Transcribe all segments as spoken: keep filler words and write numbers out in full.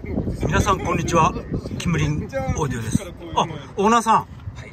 皆さんこんにちは、キムリンオーディオです。あ、オーナーさん、はい、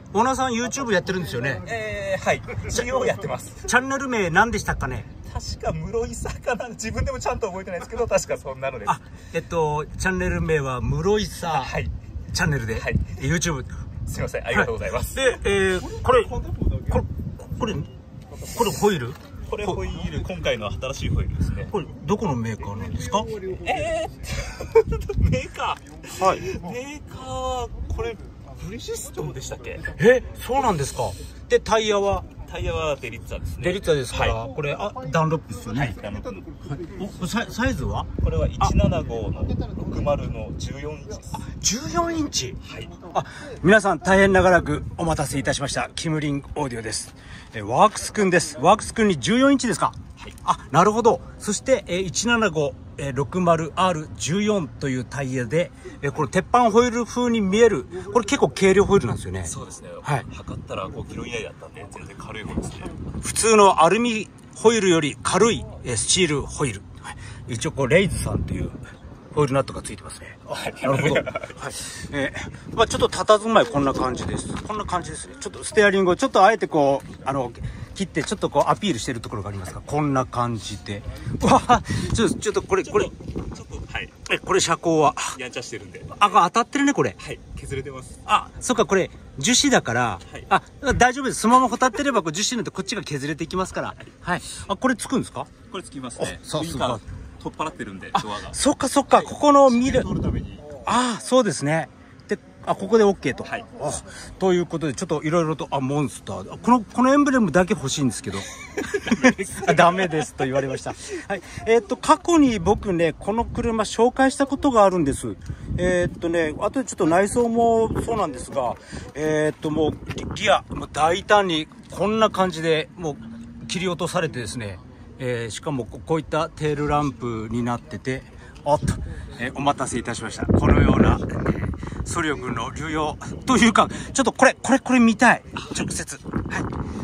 オーナーさん YouTube やってるんですよね。 えー、はい、一応やってます。 チャンネル名何でしたかね。 確か室井さかな、自分でもちゃんと覚えてないですけど、確かそんなのです。 あ、えっとチャンネル名は室井さチャンネルで、はい、YouTube。 すみません、ありがとうございます。 はい、で、えー、これこれこれこれホイール。 これホイール、今回の新しいホイールですね。 これどこのメーカーなんですか。 えー、メーカー、はい、メーカー、これブリヂストンでしたっけ。 え、そうなんですか。でタイヤはタイヤはデリッツァですね。 デリッツァですから、はい、これあダンロップですよね。はい、ダンロップ。サイサイズはこれはいちななごのろくじゅうのじゅうよんインチです。 あ、じゅうよんインチ。 はい。 あ、皆さん大変長らくお待たせいたしました。キムリンオーディオです。えワークスくんです。ワークスくんにじゅうよんインチですか。はい。あ、なるほど。そしてえ いちななごろくじゅうアールじゅうよん というタイヤで、えこれ鉄板ホイール風に見える。これ結構軽量ホイールなんですよね。 そうですね。 はい。 測ったらごキロ以内だったんで全然軽い方ですね。 普通のアルミホイールより軽いスチールホイール。はい、一応こうレイズさんというホイールナットがついてますね。なるほど。はい。えー、まあちょっと佇まいこんな感じです。こんな感じですね。ちょっとステアリングをちょっとあえてこうあの切ってちょっとこうアピールしてるところがありますが、こんな感じで。わあ、ちょっとちょっとこれこれちょっとはい。えこれ車高はやんちゃしてるんで。 あ、当たってるねこれ。 はい。削れてます。 あ、そっかこれ樹脂だから、はい、あ大丈夫です。そのままほたってればこう樹脂なんてこっちが削れていきますから。はい。はい、あこれつくんですか。 これつきますね。 そうすごい。 取っ払ってるんでドアが。 そっかそっか、ここの見る。ああ、そうですね。で、あ、ここで OK と。はい。あ、ということで、ちょっといろいろと、あ、モンスター。この、このエンブレムだけ欲しいんですけど。ダメですと言われました。はい。えー、っと、過去に僕ね、この車紹介したことがあるんです。えー、っとね、あとでちょっと内装もそうなんですが、えー、っと、もう、ギア、もう大胆に、こんな感じで、もう、切り落とされてですね、えー、しかもこういったテールランプになってて、おっと、えー、お待たせいたしました。このような、えー、ソリオ君の流用というか、ちょっとこれこれこれ見たい。直接。はい。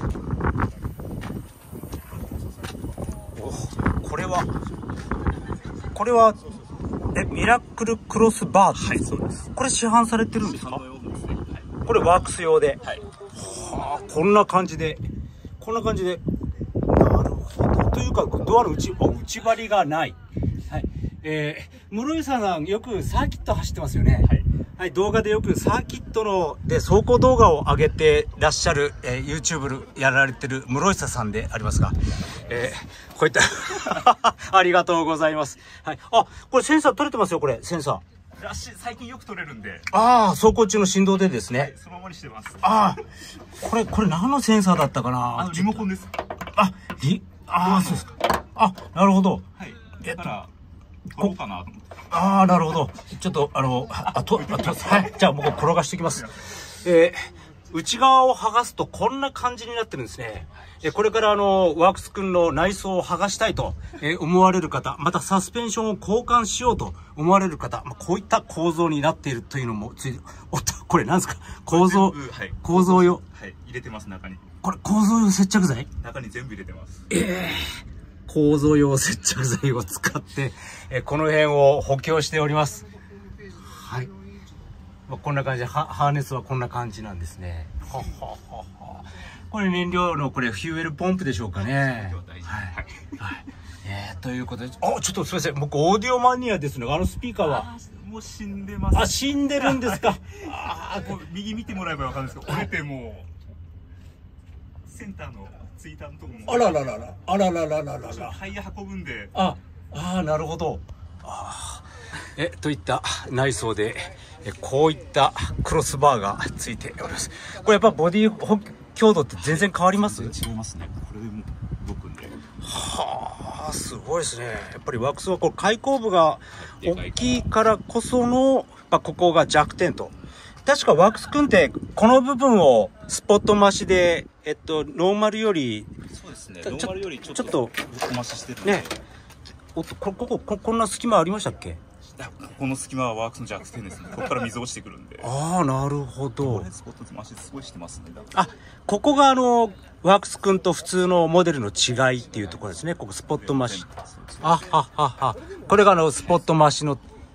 お、これはこれはえミラクルクロスバー。 はい、そうです。 これ市販されてるんですか。 ですね、はい、 これワークス用で。はい。 はあ、こんな感じでこんな感じで。なるほど。というかドアの内内張りがない。はい。えー、室井さんよくサーキット走ってますよね。はい。はい、動画でよくサーキットので走行動画を上げてらっしゃる、えー、YouTube やられてる室井さんでありますが、えー、こういったありがとうございます。はい。あ、これセンサー取れてますよ。これセンサー。 らしい、最近よく取れるんで。 ああ、走行中の振動でですね。はい、 そのままにしてます。 ああ、これこれ何のセンサーだったかな。 あのリモコンです。 あ、リ、ああ、そうですか。あ、なるほど。 はい。だから取ろうかなと思って。 ああ、なるほど。ちょっとあのあとあとはい、じゃあ僕転がしておきます。えー、内側を剥がすとこんな感じになってるんですね。えこれからあのワークスくんの内装を剥がしたいと、えー、思われる方、またサスペンションを交換しようと思われる方、まあ、こういった構造になっているというのもついて、おっとこれなんですか。構造、はい、構造用。 はい、入れてます。中にこれ構造用接着剤。 中に全部入れてます。 ええー。構造用接着剤を使って、えこの辺を補強しております。はい。まあ、こんな感じでハーネスはこんな感じなんですね。はははは。これ燃料のこれフューエルポンプでしょうかね。はい。はい。えー、ということで、あ、ちょっとすみません。僕オーディオマニアですのが、あのスピーカーはもう死んでます。 あ、死んでるんですか。 ああ、右見てもらえばわかるんですけど、折れてもうセンターのツイーターのところも。 あらららら、あらららららら。 タイヤ運ぶんで。 あ、ああ、なるほど。あえといった内装で、えこういったクロスバーがついております。これやっぱボディ強度って全然変わります？ 違いますね。これでも動くんで。 はあ、すごいですね。やっぱりワークスはこれ開口部が大きいからこその、まあ、ここが弱点と。確かワークスくんってこの部分をスポット増しで、えっとノーマルより、 そうですね。ノーマルよりちょっとちょっと増ししてるんで。ね。 おっと、ここここんな隙間ありましたっけ？ この隙間はワークスの弱点ですね。ここから水落ちてくるんで。 ああ、なるほど。 スポット増しすごいしてますね。 あ、ここがあのワークスくんと普通のモデルの違いっていうところですね。ここスポット増し。あははは。これがあのスポット増しの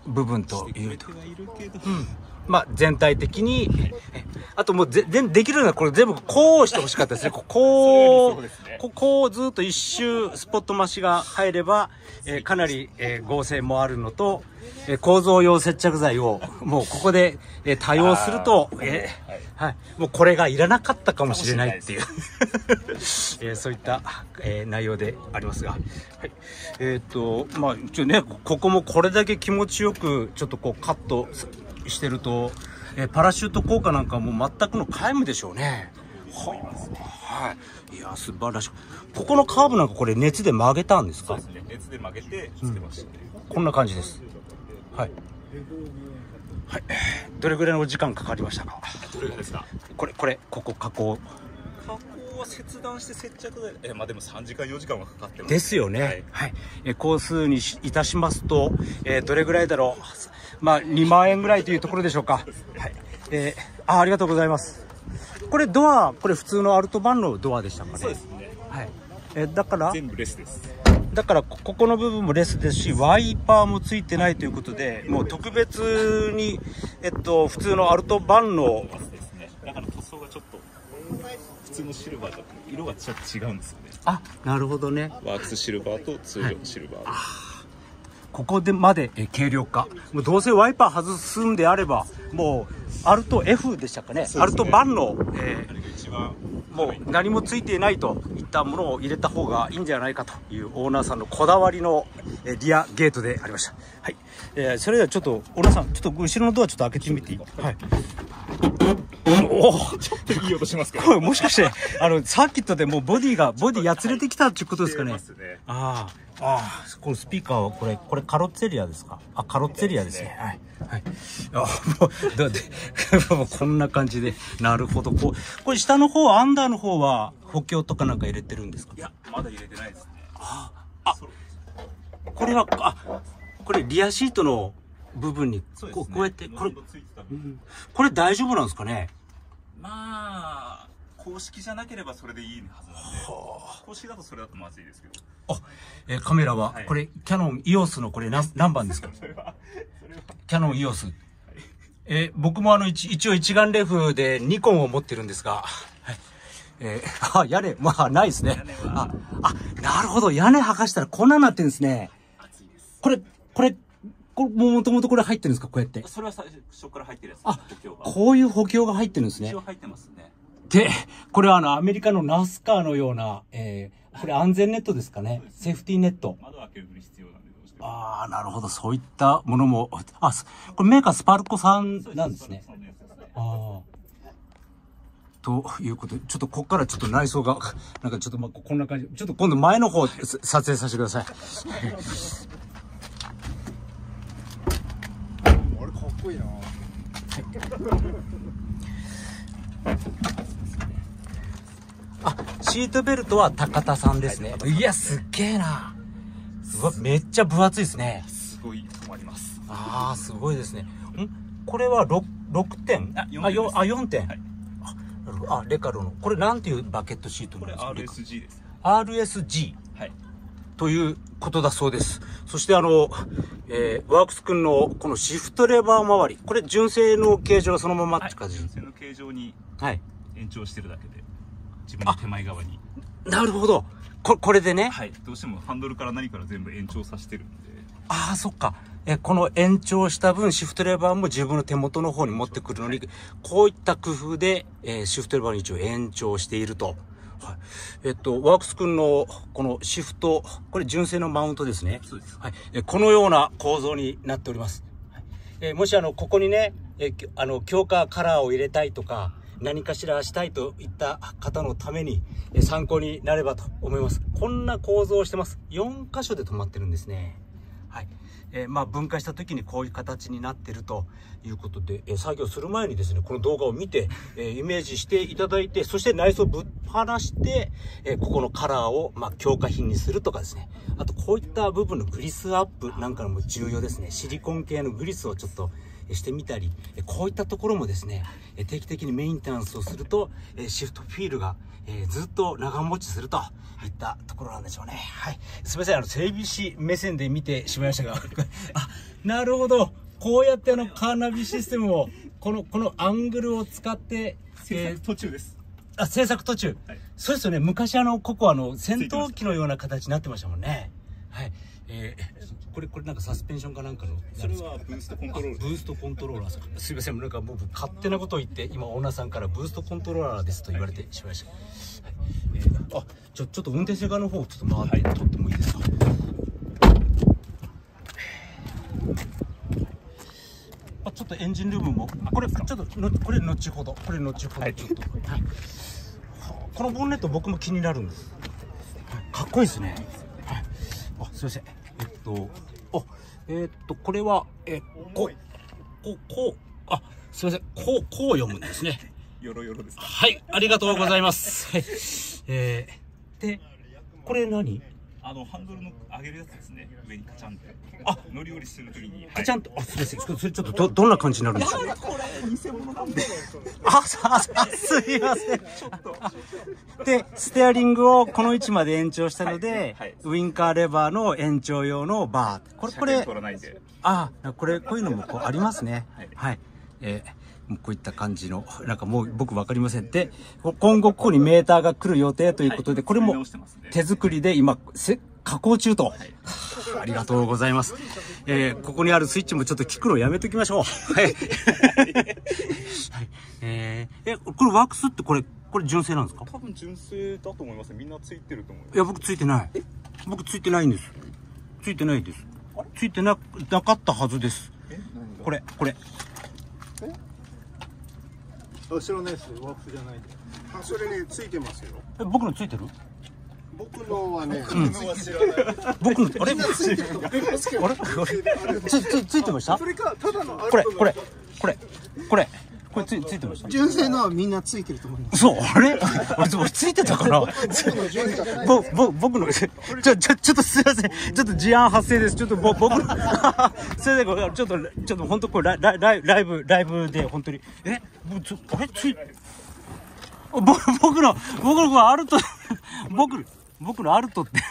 部分というと、うん、まあ全体的に、あともうぜできるのはこれ全部こうしてほしかったですね。こう、ここをずっと一周スポット増しが入れば、えー、かなり、えー、合成もあるのと、えー、構造用接着剤をもうここで、えー、多用すると、えーはい、もうこれがいらなかったかもしれないっていう、えー、そういった、えー、内容でありますが、はい、えっ、ー、とまあ一応ね、ここもこれだけ気持ちよくちょっとこうカットしてると、えー、パラシュート効果なんかも全くの皆無でしょうね。はあ、はい、いや素晴らしい。ここのカーブなんかこれ熱で曲げたんですか？ そうですね、熱で曲げてつけましたね、 うん、こんな感じです。はい。はい、どれぐらいの時間かかりましたか？ どれぐらいですか？ これこれここ加工加工は切断して接着剤、えまあでもさんじかんよじかんはかかってますですよね。はい、はい、え工数にいたしますと、えー、どれぐらいだろう、まあにまんえんぐらいというところでしょうか。はい、えー、あありがとうございます。これドア、これ普通のアルトバンのドアでしたかね？ そうですね。 はい、えー、だから全部レスです。 だからここの部分もレスですし、ワイパーもついてないということで、もう特別に、えっと、普通のアルトバンのですね。だから塗装がちょっと普通のシルバーと色がちょっと違うんですよね。 あ、なるほどね。 ワークスシルバーと通常のシルバー、はい、 ここでまでえ軽量化。もうどうせワイパー外すんであれば、もうアルト F でしたかね。アルトバンの、えー、一番もう何もついていないといったものを入れた方がいいんじゃないかというオーナーさんのこだわりのえリアゲートでありました。はい、えー、それではちょっとオーナーさん、ちょっと後ろのドアちょっと開けてみていい？はい。おお、 ちょっといい音しますけど。 これもしかしてあのサーキットでもうボディがボディやつれてきたっていうことですかね？ ね、 ああ、ああ、このスピーカーはこれこれカロッツェリアですか？あ、カロッツェリアですね。はいはい。あ、もうだってこんな感じで、なるほど。こうこれ下の方アンダーの方は補強とかなんか入れてるんですか？ いや、まだ入れてないですね。 ああ、これはあこれリアシートの部分にこう、こうやってこれ、うん、これ大丈夫なんですかね？ まあ公式じゃなければそれでいいはずなんで、はあ、公式だとそれだとまずいですけど。 あ、えー、カメラは、はい、これキヤノン イオス のこれ何何番ですか？それはそれはキヤノン イオス、はい、えー、僕もあの一一応一眼レフでニコンを持ってるんですが、はい、えー、あ、屋根まあないですね。ああ、なるほど、屋根剥がしたらこんなになってるんですね。 熱いです。 これこれこれもともとこれ入ってるんですか？こうやって。 それは最初から入ってるやつ。 あ、こういう補強が入ってるんですね。 一応入ってますね。 で、これはあのアメリカのナスカーのような、えー、これ安全ネットですかね。セーフティーネット。 窓開けるのに必要なんでどうしても。 ああ、なるほど。そういったものも、あ、これメーカースパルコさんなんですね。ああ。ということで、ちょっとここからちょっと内装が、なんかちょっとまあこんな感じ。ちょっと今度前の方撮影させてください。 あれかっこいいな。 あ、シートベルトは高田さんですね。いや、すっげえな。うわ、めっちゃ分厚いですね。 すごい止まります。 ああ、すごいですね。んこれは 6, 6点あ、よんてん。 あ、よんてん。はい、あ, あ、レカロの。これなんていうバケットシートなんですか？ これ アールエスジー です。 アールエスジー。 はい。 ということだそうです。そしてあの、えー、ワークス君のこのシフトレバー周り、これ純正の形状がそのままって感じ、 はい、純正の形状に延長してるだけで、はい、自分の手前側に。 なるほど。ここれでね。 はい。どうしてもハンドルから何から全部延長させてるんで。 ああ、そっか。え、この延長した分、シフトレバーも自分の手元の方に持ってくるのに、こういった工夫で、えー、シフトレバーの位置を延長していると。はい。えっと、ワークス君のこのシフト、これ純正のマウントですね。 そうです。 はい。え、このような構造になっております。はい、えー、もしあの、ここにね、え、あの、強化カラーを入れたいとか、何かしらしたいといった方のために、え、参考になればと思います。こんな構造をしてます。よん箇所で止まってるんですね。はい。えー、まあ分解した時にこういう形になってるということで、えー、作業する前にですね、この動画を見て、えー、イメージしていただいて、そして内装をぶっ放して、えー、ここのカラーを、まあ、強化品にするとかですね。あとこういった部分のグリスアップなんかも重要ですね。シリコン系のグリスをちょっと、 してみたり、こういったところもですね、定期的にメンテナンスをすると、シフトフィールがずっと長持ちするといったところなんでしょうね。はい。すみません、あの、整備士目線で見てしまいましたが、あ、なるほど。こうやってあの、カーナビシステムを、この、このアングルを使って、 制作途中です。 あ、制作途中。はい、そうですよね。昔あの、ここあの、戦闘機のような形になってましたもんね。はい。えー、これ、これなんかサスペンションかなんかの。 それはブーストコントローラー。 ブーストコントローラー。すいません。なんか僕、勝手なことを言って、今、オーナーさんからブーストコントローラーですと言われてしまいました。はい。えー、あ、ちょ、ちょっと運転席側の方をちょっと回って、はい、撮ってもいいですか。あ、ちょっとエンジンルームも、これ、ちょっと、これ、後ほど、これ、後ほど、ちょっと。はい。このボンネット、僕も気になるんです。はい、かっこいいですね。はい。あ、すいません。えっと、あ、えー、っと、これは、え、こ、こ、こう、あ、すいません。こう、こう読むんですね。 よろよろですか。 はい、ありがとうございます。はい。えー、で、これ何？ あのハンドルの上げるやつですね。上にカチャンって。 あ、 乗り降りするときに。 カチャンと、あ、すみません。それちょっとどどんな感じになるんですか。 これ偽物なんで。 あ、さあ、すいません。ちょっと。で、ステアリングをこの位置まで延長したので、はいはい、ウインカーレバーの延長用のバー。これこれ。 取らないで。 あ、これこういうのもこうありますね。はい。はい、えーこういった感じの、なんかもう僕分かりません。で、今後ここにメーターが来る予定ということで、これも手作りで今、加工中と。はい、ありがとうございます。えー、ここにあるスイッチもちょっと聞くのやめときましょう。はい。はい、えー、え、これワークスってこれ、これ純正なんですか？ 多分純正だと思います。みんなついてると思います。 いや、僕ついてない。僕ついてないんです。ついてないです。ついてな、なかったはずです。これ、これ。 後ろのやつワークスじゃないで。あ、それねついてますよ。 え、僕のついてる？ 僕のはね。 僕のは知らない。僕のあれ？あれ？つつついてました？ それかただのこれこれこれこれこれついついてました？ 純正のはみんなついてると思います。 そう、あれ？俺俺ついてたかな？ぼぼ僕のちょちょちょっとすいません。ちょっと事案発生です。ちょっとぼ僕のすいません。ちょっとちょっと本当これララライブライブで本当にえちょあれつい僕僕の僕のアルト僕僕のアルトって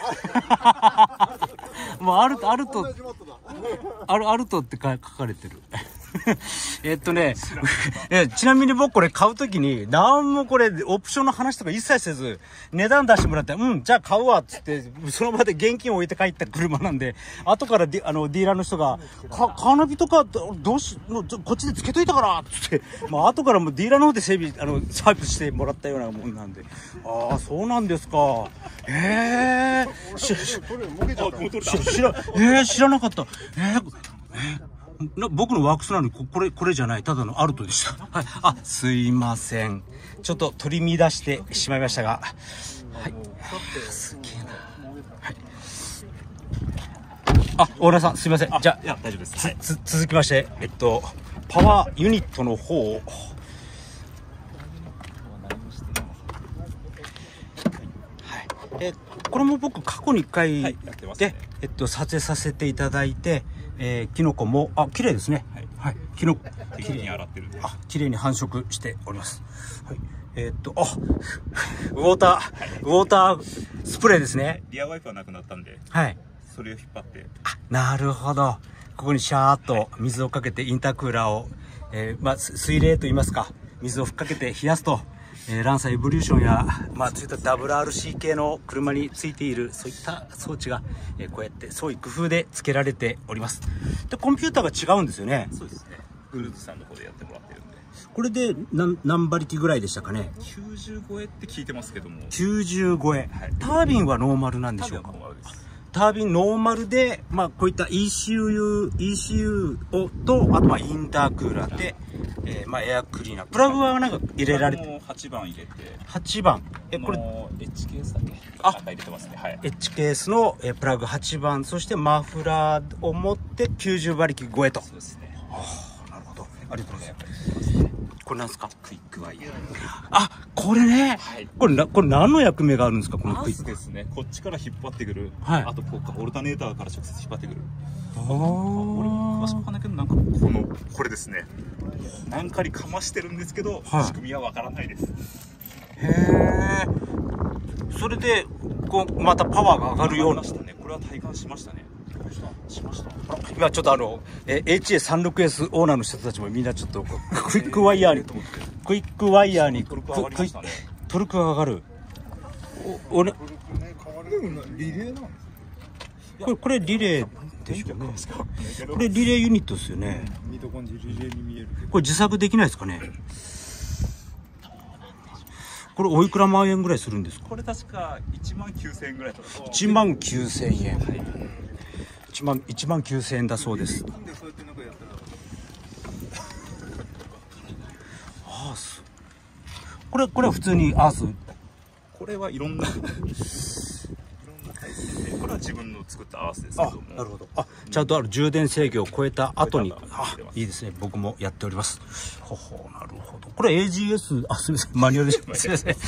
もうアルトアルトアルアルトって書かれてる。えっとねえ、ちなみに僕これ買うときに何もこれオプションの話とか一切せず値段出してもらってうんじゃあ買うわっつってその場で現金を置いて帰った車なんで、後からディあのディーラーの人がカーナビとかどうしこっちでつけといたからっつって、まあ後からもディーラーの方で整備あのサービスしてもらったようなもんなんで、ああそうなんですか。ええー、しし知らえー、知らなかった。えー、えーな僕のワークスなのにこれこれじゃないただのアルトでした。はい、あすいません。ちょっと取り乱してしまいましたが、はい。すげえな。はい。あオーナーさんすいません。じゃあいや大丈夫です。 はい、つ続きましてえっとパワーユニットの方を。はい。えこれも僕過去にいっかいで、はい、ね、えっと撮影させていただいて。えー、キノコもあ綺麗ですね。はい、はい、キノコ綺麗に洗ってるんで、 あ綺麗に繁殖しております。はい、えー、っとあウォーター、はい、ウォータースプレーですね。 リアワイプはなくなったんで、 はい、 それを引っ張って。 あなるほど。ここにシャーっと水をかけてインタークーラーを、えー、まあ水冷と言いますか水をふっかけて冷やすと。えー、ランサーエボリューションや、まあ、そういった ダブリューアールシー 系の車についているそういった装置が、えー、こうやって創意工夫で付けられております。でコンピューターが違うんですよね。 そうですね。クルーズさんの方でやってもらってるんで。 これで何何馬力ぐらいでしたかね。 きゅうじゅうごえって聞いてますけども。 きゅうじゅうごえ、はい、タービンはノーマルなんでしょうか。タービンノーマルで、まあ、こういった イーシーユー、イーシーユー をと、あとまあインタークーラーで、えー、まあエアクリーナー。プラグはなんか入れられて。 はちばん入れて。 はちばん。 え、これ。エッジケースだけ。あ、入れてますね。はい。 エッジケースの、えー、プラグはちばん、そしてマフラーを持ってきゅうじゅうばりき超えと。 そうですね。 ああ、なるほど。ありがとうございます。ここれなんですか？ クイックワイヤー。 あ、これね。はい、これな、これ何の役目があるんですか？このクイック。 ですね。こっちから引っ張ってくる。 はい。 あとこうオルタネーターから直接引っ張ってくる。 ああ。 俺も詳しくわかんないけど、なんかこのこれですね。何回かましてるんですけど、はい、仕組みはわからないです。 へえ。それでこうまたパワーが上がるような。 したね。これは体感しましたね。しました。 今ちょっとあのえ エイチエーさんじゅうろくエス オーナーの人たちもみんなちょっとクイックワイヤーにクイックワイヤーにトルク上がりましたね。 トルクが上がる。お、俺リレーなんですか？ これこれリレーでしょうね。これリレーユニットですよね。 ミトコンジリレーに見えるけど。 これ自作できないですかね。これおいくら万円ぐらいするんですか？ これ確かいちまんきゅうせんえんぐらいだった。 いちまんきゅうせんえん。はい、いちまん、いちまんきゅうせんえんだそうです。アース。これこれは普通にアース。 これはいろんな。いろんな回線で、これは自分の作ったアースですけども。 なるほど。あ、ちゃんとある充電制御を超えた後に、あ、いいですね。僕もやっております。ほほう、なるほど。これ エージーエス、あ、すみません、マニュアルですみません。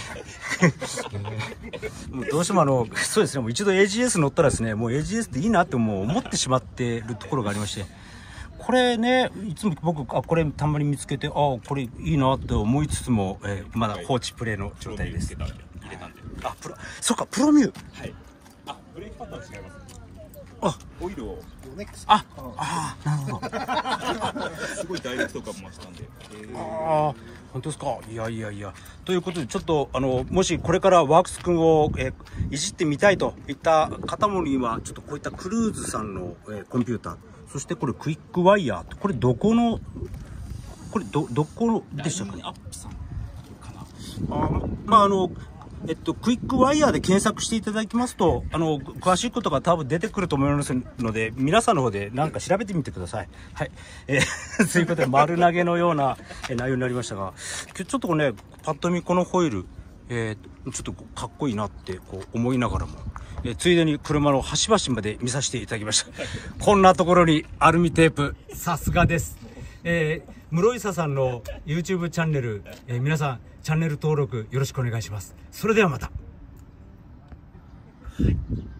もうどうしてもあの、そうですね、もう一度 エージーエス 乗ったらですね、もう エージーエス でいいなってもう思ってしまっているところがありまして。これね、いつも僕、あ、これたまに見つけて、あ、これいいなって思いつつも、えー、まだ放置プレイの状態です。あ、プロ、そうか、プロミュー。はい。 あ、ブレーキパターン違います。 あ、 オイルを。 あ、ああ、なるほど。 すごいダイレクト感もしたんで。 ああ、本当ですか。いやいやいや。ということで、ちょっと、あの、もしこれからワークス君を、えー、いじってみたいといった方もには、ちょっとこういったクルーズさんの、えー、コンピューター、そしてこれクイックワイヤー、これどこの、これど、どこでしたかね。 アップさんかな。 あ、まあ、あの、えっと、クイックワイヤーで検索していただきますと、あの、詳しいことが多分出てくると思いますので、皆さんの方で何か調べてみてください。はい。えー、ということで、丸投げのような内容になりましたが、ちょっとね、パッと見このホイール、えー、ちょっとかっこいいなってこう思いながらも、えー、ついでに車の端々まで見させていただきました。こんなところにアルミテープ、さすがです。えー、室井さんの YouTube チャンネル、えー、皆さん、チャンネル登録よろしくお願いします。それではまた。はい。